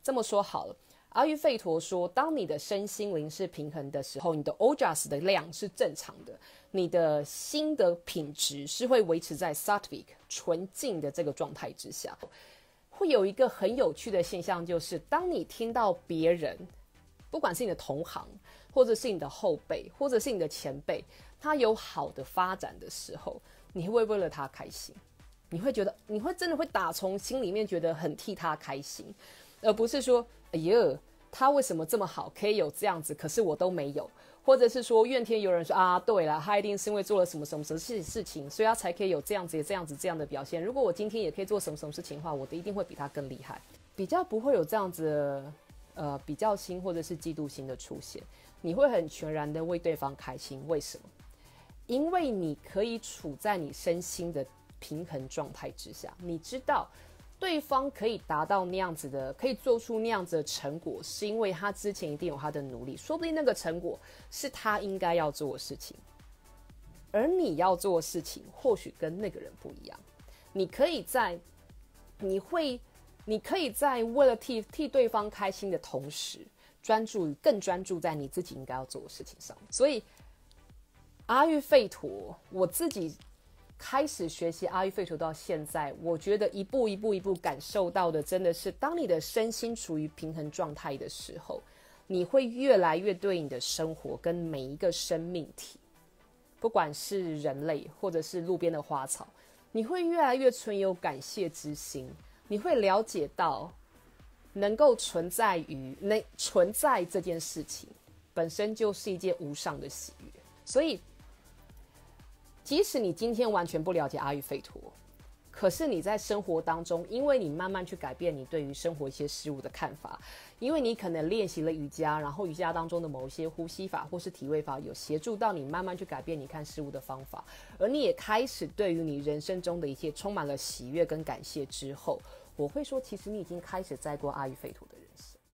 这么说好了，阿育吠陀说，当你的身心灵是平衡的时候，你的 ojas 的量是正常的，你的心的品质是会维持在 sattvic 纯净的这个状态之下。会有一个很有趣的现象，就是当你听到别人，不管是你的同行，或者是你的后辈，或者是你的前辈，他有好的发展的时候，你会为了他开心，你会觉得，你会真的会打从心里面觉得很替他开心，而不是说，哎呀，他为什么这么好，可以有这样子，可是我都没有，或者是说怨天尤人说啊，对啦，他一定是因为做了什么什么事情，所以他才可以有这样子、这样子、这样的表现。如果我今天也可以做什么什么事情的话，我一定会比他更厉害，比较不会有这样子的比较心或者是嫉妒心的出现。你会很全然的为对方开心，为什么？因为你可以处在你身心的平衡状态之下，你知道对方可以达到那样子的，可以做出那样子的成果，是因为他之前一定有他的努力，说不定那个成果是他应该要做的事情，而你要做的事情或许跟那个人不一样。你可以在为了替对方开心的同时，更专注在你自己应该要做的事情上。所以阿育吠陀，我自己开始学习阿育吠陀到现在，我觉得一步感受到的，真的是当你的身心处于平衡状态的时候，你会越来越对你的生活跟每一个生命体，不管是人类或者是路边的花草，你会越来越存有感谢之心，你会了解到能够存在这件事情本身就是一件无上的喜悦。所以即使你今天完全不了解阿育吠陀，可是你在生活当中，因为你慢慢去改变你对于生活一些事物的看法，因为你可能练习了瑜伽，然后瑜伽当中的某一些呼吸法或是体位法有协助到你慢慢去改变你看事物的方法，而你也开始对于你人生中的一切充满了喜悦跟感谢之后，我会说其实你已经开始在过阿育吠陀的